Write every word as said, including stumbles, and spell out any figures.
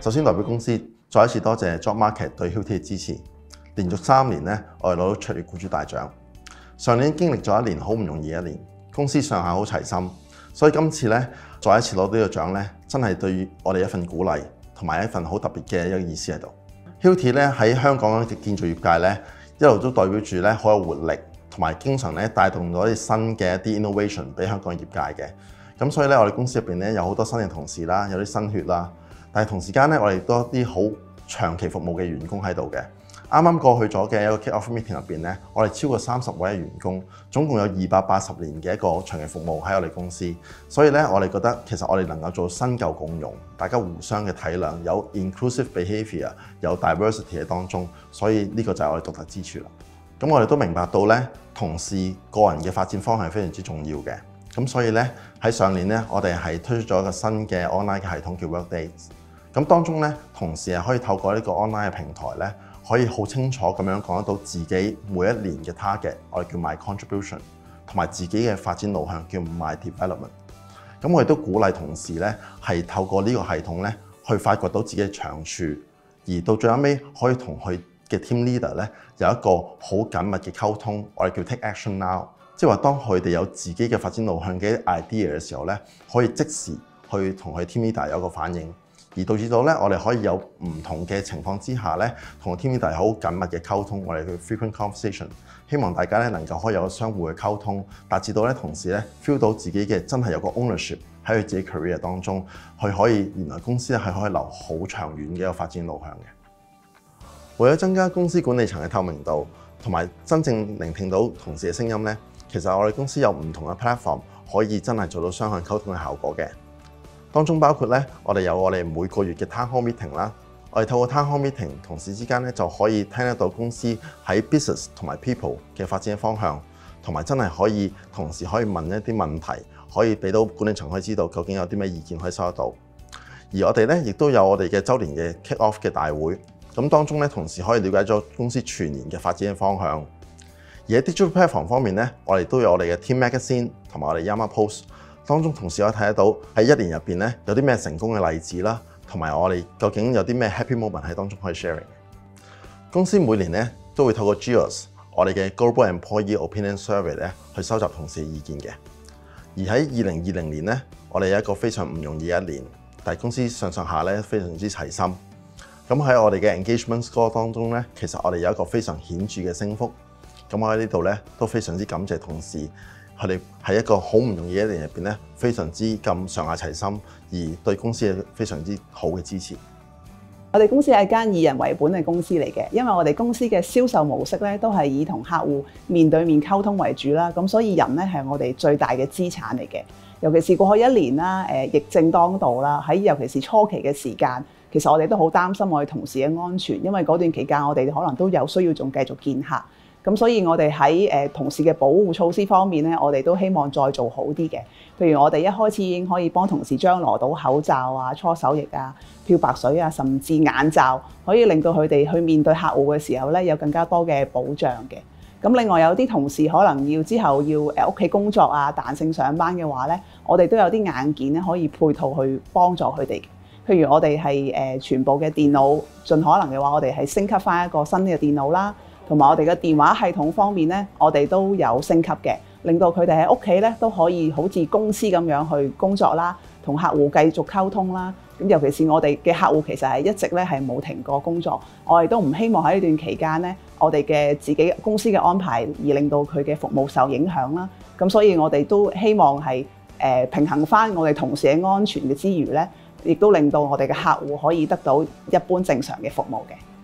首先代表公司再一次多謝 Job Market 對 Hilti 嘅支持，連續三年咧，我哋攞到卓越僱主大獎。上年經歷咗一年好唔容易嘅一年，公司上下好齊心，所以今次咧再一次攞到呢個獎咧，真係對於我哋一份鼓勵同埋一份好特別嘅一個意思喺度。Hilti 咧喺香港嘅建造業界咧，一路都代表住咧好有活力，同埋經常咧帶動咗啲新嘅一啲 innovation 俾香港業界嘅。咁所以咧，我哋公司入邊咧有好多新嘅同事啦，有啲新血啦。但係同時間咧，我哋多啲好長期服務嘅員工喺度嘅。啱啱過去咗嘅一個 kick-off meeting 入邊咧，我哋超過三十位嘅員工，總共有二百八十年嘅一個長期服務喺我哋公司。所以咧，我哋覺得其實我哋能夠做新舊共融，大家互相嘅體諒，有 inclusive behaviour， 有 diversity 喺當中，所以呢個就係我哋獨特之處啦。咁我哋都明白到咧，同事個人嘅發展方向係非常之重要嘅。咁所以咧喺上年咧，我哋係推出咗一個新嘅 online 嘅系統叫 Workday。咁當中咧，同事係可以透過呢個 online 嘅平台咧，可以好清楚咁樣講得到自己每一年嘅 target， 我哋叫 my contribution， 同埋自己嘅發展路向叫 my development。咁我哋都鼓勵同事咧係透過呢個系統咧去發掘到自己嘅長處，而到最後尾可以同佢嘅 team leader 咧有一個好緊密嘅溝通，我哋叫 take action now。即係話，當佢哋有自己嘅發展路向嘅 idea 嘅時候咧，可以即時去同佢 team leader 有個反應，而導致到咧我哋可以有唔同嘅情況之下咧，同 team leader 好緊密嘅溝通，我哋叫 frequent conversation。希望大家咧能夠可以有個相互嘅溝通，達至到咧同時咧 feel 到自己嘅真係有個 ownership 喺佢自己 career 當中，佢可以原來公司咧係可以留好長遠嘅一個發展路向嘅。為咗增加公司管理層嘅透明度，同埋真正聆聽到同事嘅聲音咧，其實我哋公司有唔同嘅 platform 可以真係做到雙向溝通嘅效果嘅。當中包括咧，我哋有我哋每個月嘅 town hall meeting 啦。我哋透過 town hall meeting， 同事之間咧就可以聽得到公司喺 business 同埋 people 嘅發展嘅方向，同埋真係可以同時可以問一啲問題，可以俾到管理層可以知道究竟有啲咩意見可以收得到。而我哋咧亦都有我哋嘅週年嘅 kick off 嘅大會，咁當中咧同時可以了解咗公司全年嘅發展嘅方向。而喺 digital platform 方面咧，我哋都有我哋嘅 Team Magazine 同埋我哋 Yama Post， 當中同時可以睇得到喺一年入邊咧有啲咩成功嘅例子啦，同埋我哋究竟有啲咩 happy moment 喺當中可以 sharing。公司每年咧都會透過 G I O S 我哋嘅 Global Employee Opinion Survey 咧去收集同事嘅意見嘅。而喺二零二零年咧，我哋有一個非常唔容易嘅一年，但係公司上上下咧非常之齊心。咁喺我哋嘅 Engagement Score 當中咧，其實我哋有一個非常顯著嘅升幅。咁我喺呢度咧都非常之感謝同事，佢哋喺一個好唔容易嘅一年入邊咧，非常之咁上下齊心，而對公司係非常之好嘅支持。 我哋公司係一間以人為本嘅公司嚟嘅，因為我哋公司嘅銷售模式咧都係以同客戶面對面溝通為主啦，咁所以人咧係我哋最大嘅資產嚟嘅。尤其是過去一年啦，誒疫症當道啦，喺尤其是初期嘅時間，其實我哋都好擔心我哋同事嘅安全，因為嗰段期間我哋可能都有需要仲繼續見客。咁所以我哋喺誒同事嘅保護措施方面咧，我哋都希望再做好啲嘅。譬如我哋一開始已經可以幫同事張羅到口罩啊、搓手液啊、漂白水啊，甚至眼罩，可以令到佢哋去面對客戶嘅時候咧，有更加多嘅保障嘅。咁另外有啲同事可能要之後要誒屋企工作啊、彈性上班嘅話咧，我哋都有啲硬件咧可以配套去幫助佢哋。譬如我哋係誒全部嘅電腦，盡可能嘅話，我哋係升級返一個新嘅電腦啦。同埋我哋嘅電話系統方面咧，我哋都有升級嘅，令到佢哋喺屋企咧都可以好似公司咁樣去工作啦，同客戶繼續溝通啦。咁尤其是我哋嘅客戶其實係一直咧係冇停過工作，我哋都唔希望喺呢段期間咧，我哋嘅自己公司嘅安排而令到佢嘅服務受影響啦。咁所以我哋都希望係誒平衡翻我哋同事嘅安全嘅之餘咧，亦都令到我哋嘅客戶可以得到一般正常嘅服務嘅。